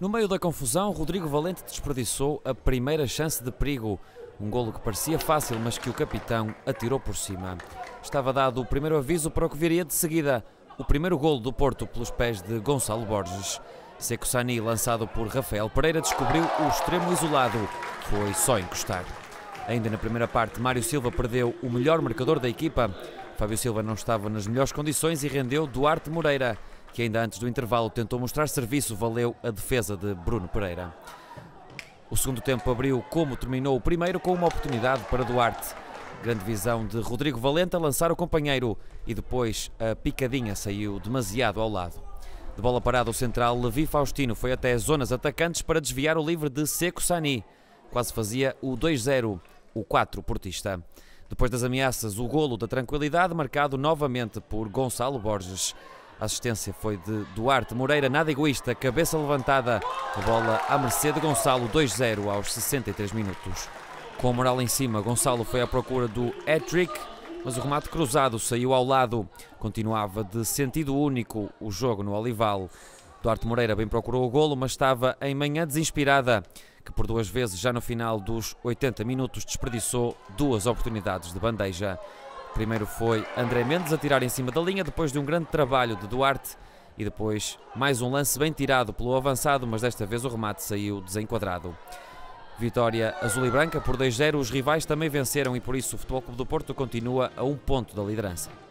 No meio da confusão, Rodrigo Valente desperdiçou a primeira chance de perigo. Um golo que parecia fácil, mas que o capitão atirou por cima. Estava dado o primeiro aviso para o que viria de seguida. O primeiro golo do Porto pelos pés de Gonçalo Borges. Seco Sani, lançado por Rafael Pereira, descobriu o extremo isolado. Foi só encostar. Ainda na primeira parte, Mário Silva perdeu o melhor marcador da equipa. Fábio Silva não estava nas melhores condições e rendeu Duarte Moreira, que ainda antes do intervalo tentou mostrar serviço, valeu a defesa de Bruno Pereira. O segundo tempo abriu como terminou o primeiro, com uma oportunidade para Duarte. Grande visão de Rodrigo Valente a lançar o companheiro e depois a picadinha saiu demasiado ao lado. De bola parada, o central Levi Faustino foi até as zonas atacantes para desviar o livre de Seco Sani. Quase fazia o 2-0, o 4 portista. Depois das ameaças, o golo da tranquilidade, marcado novamente por Gonçalo Borges. A assistência foi de Duarte Moreira, nada egoísta, cabeça levantada, a bola à mercê de Gonçalo, 2-0 aos 63 minutos. Com a moral em cima, Gonçalo foi à procura do hat-trick, mas o remate cruzado saiu ao lado. Continuava de sentido único o jogo no Olival. Duarte Moreira bem procurou o golo, mas estava em manhã desinspirada, que por duas vezes, já no final dos 80 minutos, desperdiçou duas oportunidades de bandeja. Primeiro foi André Mendes a tirar em cima da linha, depois de um grande trabalho de Duarte, e depois mais um lance bem tirado pelo avançado, mas desta vez o remate saiu desenquadrado. Vitória azul e branca por 2-0, os rivais também venceram e por isso o Futebol Clube do Porto continua a 1 ponto da liderança.